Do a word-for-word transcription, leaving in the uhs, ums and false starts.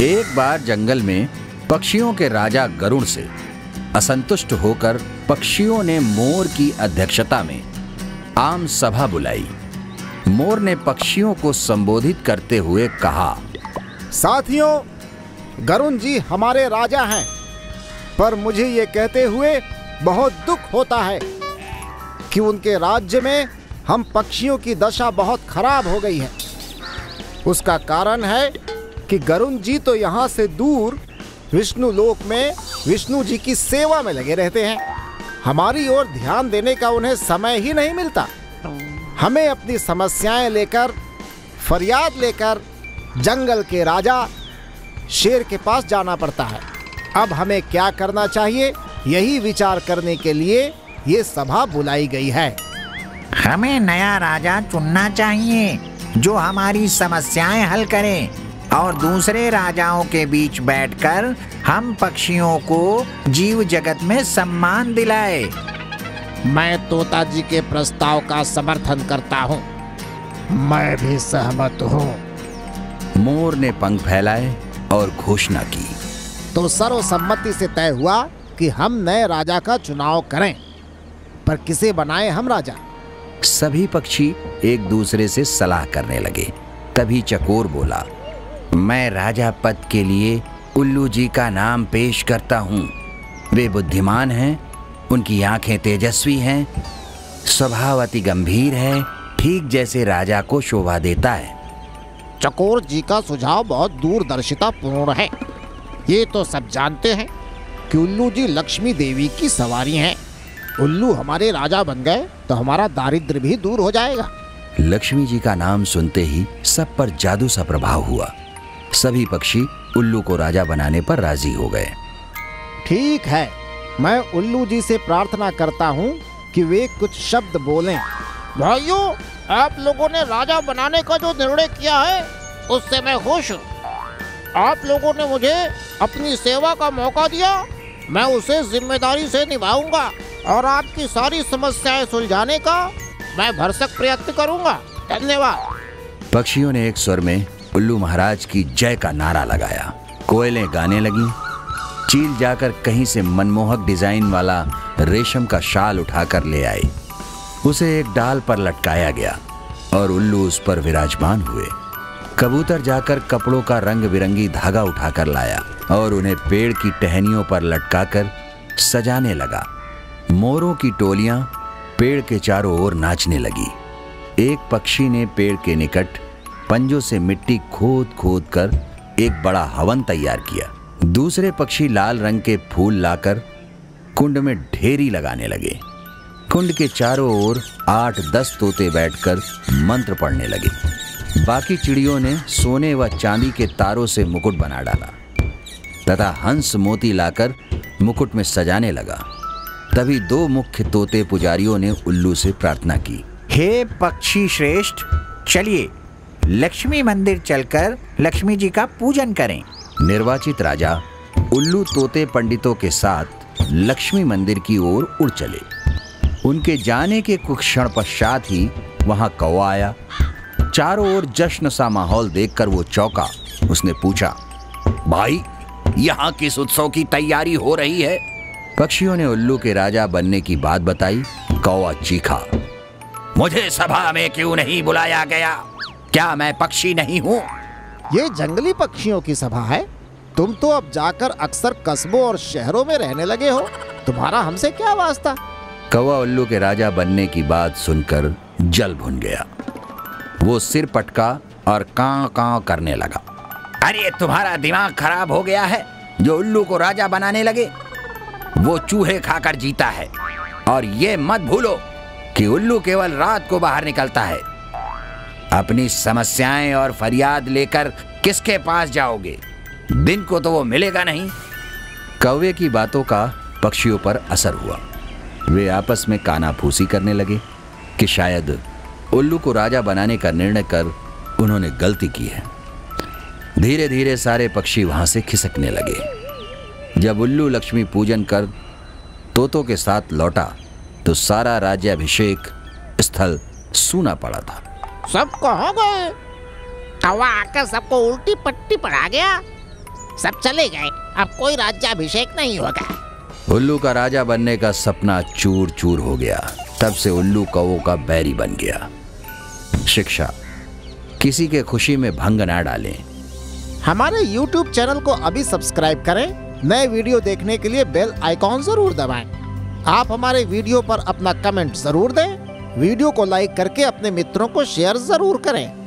एक बार जंगल में पक्षियों के राजा गरुड़ से असंतुष्ट होकर पक्षियों ने मोर की अध्यक्षता में आम सभा बुलाई। मोर ने पक्षियों को संबोधित करते हुए कहा, साथियों, गरुड़ जी हमारे राजा हैं, पर मुझे ये कहते हुए बहुत दुख होता है कि उनके राज्य में हम पक्षियों की दशा बहुत खराब हो गई है। उसका कारण है कि गरुड़ जी तो यहाँ से दूर विष्णु लोक में विष्णु जी की सेवा में लगे रहते हैं। हमारी ओर ध्यान देने का उन्हें समय ही नहीं मिलता। हमें अपनी समस्याएं लेकर, फरियाद लेकर जंगल के राजा शेर के पास जाना पड़ता है। अब हमें क्या करना चाहिए, यही विचार करने के लिए ये सभा बुलाई गई है। हमें नया राजा चुनना चाहिए जो हमारी समस्याएं हल करे और दूसरे राजाओं के बीच बैठकर हम पक्षियों को जीव जगत में सम्मान दिलाए। मैं तोता जी के प्रस्ताव का समर्थन करता हूँ। मैं भी सहमत हूँ। मोर ने पंख फैलाए और घोषणा की। तो सर्वसम्मति से तय हुआ कि हम नए राजा का चुनाव करें, पर किसे बनाए हम राजा? सभी पक्षी एक दूसरे से सलाह करने लगे। तभी चकोर बोला, मैं राजा पद के लिए उल्लू जी का नाम पेश करता हूँ। वे बुद्धिमान हैं, उनकी आंखें तेजस्वी हैं, स्वभाव अति गंभीर है, ठीक जैसे राजा को शोभा देता है। चकोर जी का सुझाव बहुत दूरदर्शिता पूर्ण है। ये तो सब जानते हैं कि उल्लू जी लक्ष्मी देवी की सवारी हैं। उल्लू हमारे राजा बन गए तो हमारा दारिद्र्य भी दूर हो जाएगा। लक्ष्मी जी का नाम सुनते ही सब पर जादू सा प्रभाव हुआ। सभी पक्षी उल्लू को राजा बनाने पर राजी हो गए। ठीक है, मैं उल्लू जी से प्रार्थना करता हूँ कि वे कुछ शब्द बोलें। भाइयों, आप लोगों ने राजा बनाने का जो निर्णय किया है उससे मैं खुश हूँ। आप लोगों ने मुझे अपनी सेवा का मौका दिया, मैं उसे जिम्मेदारी से निभाऊंगा और आपकी सारी समस्याएं सुलझाने का मैं भरसक प्रयत्न करूंगा। धन्यवाद। पक्षियों ने एक स्वर में उल्लू महाराज की जय का नारा लगाया। कोयलें गाने लगी। चील जाकर कहीं से मनमोहक डिजाइन वाला रेशम का शाल उठाकर ले आई। उसे एक डाल पर लटकाया गया और उल्लू उस पर विराजमान हुए। कबूतर जाकर कपड़ों का रंग बिरंगी धागा उठाकर लाया और उन्हें पेड़ की टहनियों पर लटकाकर सजाने लगा। मोरों की टोलियां पेड़ के चारों ओर नाचने लगी। एक पक्षी ने पेड़ के निकट पंजों से मिट्टी खोद खोद कर एक बड़ा हवन तैयार किया। दूसरे पक्षी लाल रंग के फूल लाकर कुंड में ढेरी लगाने लगे। कुंड के चारों ओर आठ दस तोते बैठकर मंत्र पढ़ने लगे। बाकी चिड़ियों ने सोने व चांदी के तारों से मुकुट बना डाला तथा हंस मोती लाकर मुकुट में सजाने लगा। तभी दो मुख्य तोते पुजारियों ने उल्लू से प्रार्थना की, हे पक्षी श्रेष्ठ, चलिए लक्ष्मी मंदिर चलकर लक्ष्मी जी का पूजन करें। निर्वाचित राजा उल्लू तोते पंडितों के साथ लक्ष्मी मंदिर की ओर उड़ चले। उनके जाने के कुछ क्षण पश्चात ही वहां कौवा आया। चारों ओर जश्न सा माहौल देखकर वो चौंका। उसने पूछा, भाई, यहाँ किस उत्सव की तैयारी हो रही है? पक्षियों ने उल्लू के राजा बनने की बात बताई। कौवा चीखा, मुझे सभा में क्यों नहीं बुलाया गया? क्या मैं पक्षी नहीं हूँ? ये जंगली पक्षियों की सभा है। तुम तो अब जाकर अक्सर कस्बों और शहरों में रहने लगे हो, तुम्हारा हमसे क्या वास्ता? कौवा उल्लू के राजा बनने की बात सुनकर जल भुन गया। वो सिर पटका और कां कां करने लगा। अरे तुम्हारा दिमाग खराब हो गया है जो उल्लू को राजा बनाने लगे? वो चूहे खाकर जीता है और ये मत भूलो कि उल्लू केवल रात को बाहर निकलता है। अपनी समस्याएं और फरियाद लेकर किसके पास जाओगे? दिन को तो वो मिलेगा नहीं। कौवे की बातों का पक्षियों पर असर हुआ। वे आपस में कानाफूसी करने लगे कि शायद उल्लू को राजा बनाने का निर्णय कर उन्होंने गलती की है। धीरे धीरे सारे पक्षी वहां से खिसकने लगे। जब उल्लू लक्ष्मी पूजन कर तोतों के साथ लौटा तो सारा राज्याभिषेक स्थल सूना पड़ा था। सब कहाँ गए? कौवा आकर सबको उल्टी पट्टी पढ़ा गया। सब चले गए, अब कोई राज्याभिषेक नहीं होगा। उल्लू का राजा बनने का सपना चूर चूर हो गया। तब से उल्लू कौवों का बैरी बन गया। शिक्षा, किसी के खुशी में भंग ना डालें। हमारे यूट्यूब चैनल को अभी सब्सक्राइब करें। नए वीडियो देखने के लिए बेल आइकॉन जरूर दबाएं। आप हमारे वीडियो पर अपना कमेंट जरूर दें। वीडियो को लाइक करके अपने मित्रों को शेयर जरूर करें।